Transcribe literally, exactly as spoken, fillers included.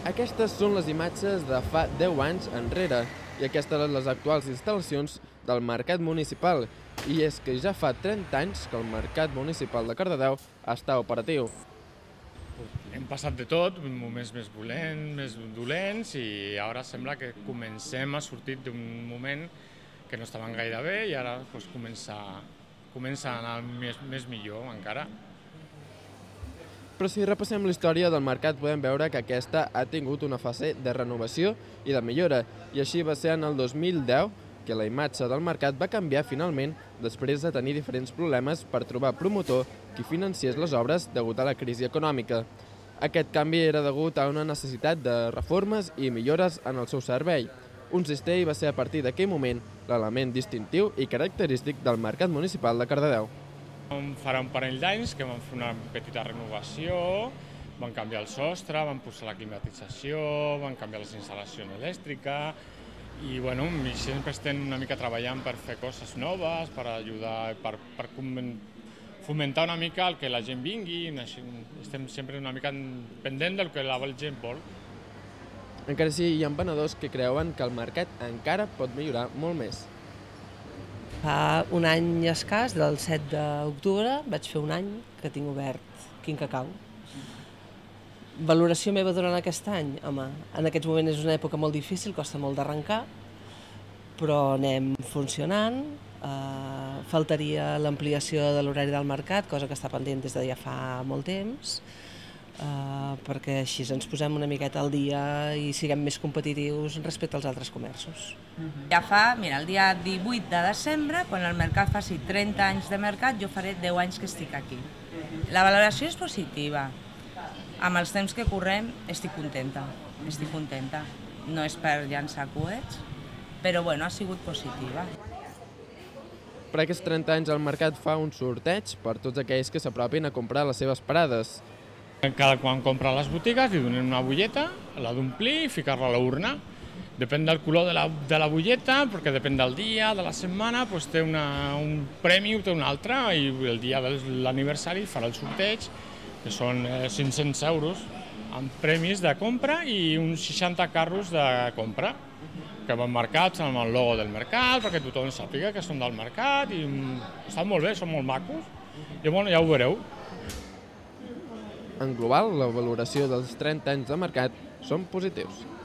Aquestes són les imatges de fa deu anys enrere i aquestes són les actuals instal·lacions del Mercat Municipal. I és que ja fa trenta anys que el Mercat Municipal de Cardedeu està operatiu. Hem passat de tot, moments més dolents, més dolents i ara sembla que comencem a sortir d'un moment que no estaven gaire bé i ara doncs, comença, comença a anar més, més millor encara. Però si repassem la història del mercat podem veure que aquesta ha tingut una fase de renovació i de millora, i així va ser en el dos mil deu que la imatge del mercat va canviar finalment després de tenir diferents problemes per trobar promotor qui financiés les obres degut a la crisi econòmica. Aquest canvi era degut a una necessitat de reformes i millores en el seu servei. Un cistell va ser a partir d'aquell moment l'element distintiu i característic del Mercat Municipal de Cardedeu. Farà un parell d'anys que vam fer una petita renovació, van canviar el sostre, van posar la climatització, van canviar la instal·lació elèctrica i bueno, sempre estem una mica treballant per fer coses noves, per ajudar, per, per fomentar una mica el que la gent vingui, estem sempre una mica pendent del que la gent vol. Encara així hi ha venedors que creuen que el mercat encara pot millorar molt més. Fa un any escàs, del set d'octubre, vaig fer un any que tinc obert Quin Cacau. Valoració meva durant aquest any? Home, en aquests moments és una època molt difícil, costa molt d'arrencar, però anem funcionant. Eh, faltaria l'ampliació de l'horari del mercat, cosa que està pendent des de ja fa molt temps, eh, perquè així ens posem una miqueta al dia i siguem més competitius respecte als altres comerços. Ja fa, mira, el dia divuit de desembre, quan el mercat faci trenta anys de mercat, jo faré deu anys que estic aquí. La valoració és positiva. Amb els temps que correm estic contenta, estic contenta. No és per llançar coets, però bueno, ha sigut positiva. Per aquests trenta anys el mercat fa un sorteig per tots aquells que s'apropin a comprar les seves parades. Cada quan compra a les botigues li donen una butlleta, l'ha d'omplir i ficar-la a l'urna. Depèn del color de la, de la butlleta, perquè depèn del dia, de la setmana, doncs té una, un premi o té un altre, i el dia de l'aniversari farà el sorteig, que són cinc-cents euros amb premis de compra i uns seixanta carros de compra, que van marcats amb el logo del mercat, perquè tothom sàpiga que són del mercat, i estan molt bé, són molt macos, i bueno, ja ho veureu. En global, la valoració dels trenta anys de mercat són positius.